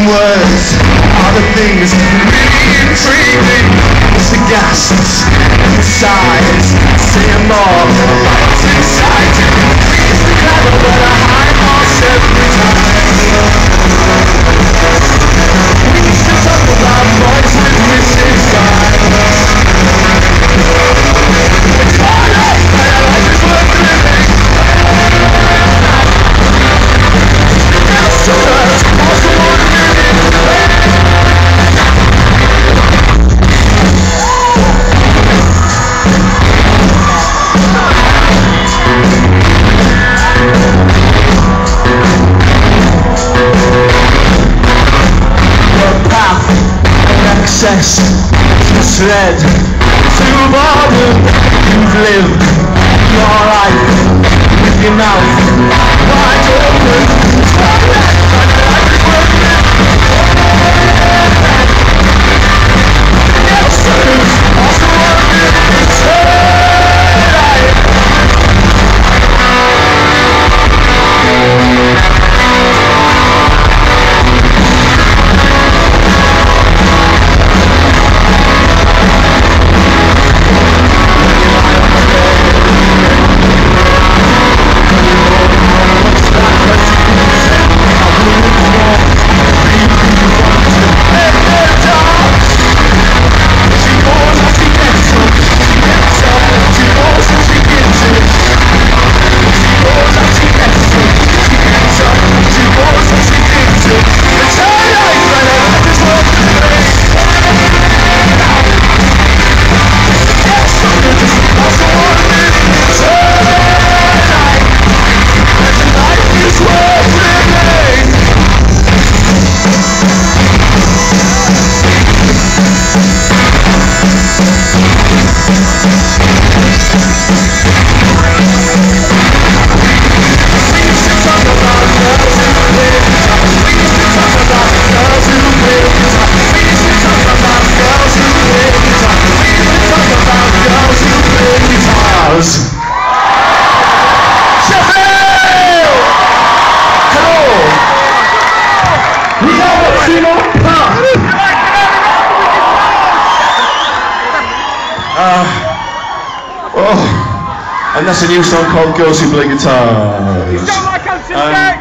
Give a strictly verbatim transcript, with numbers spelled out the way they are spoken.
words are the things that really intrigue me. It's the gasps, the sighs, saying more about what's inside you. It's the clever but I hide lost every time. We used to talk about boys with missing style. It's my life, and our life is worth living. Now so much, also one minute. Access to thread, to boredom. You've lived your life with your mouth wide open. It's one life, and a life is worth living. Else to lose, also one minute. Sheffield! Hello! We are Maximo. Uh, oh, and that's a new song called Girls Who Play Guitars.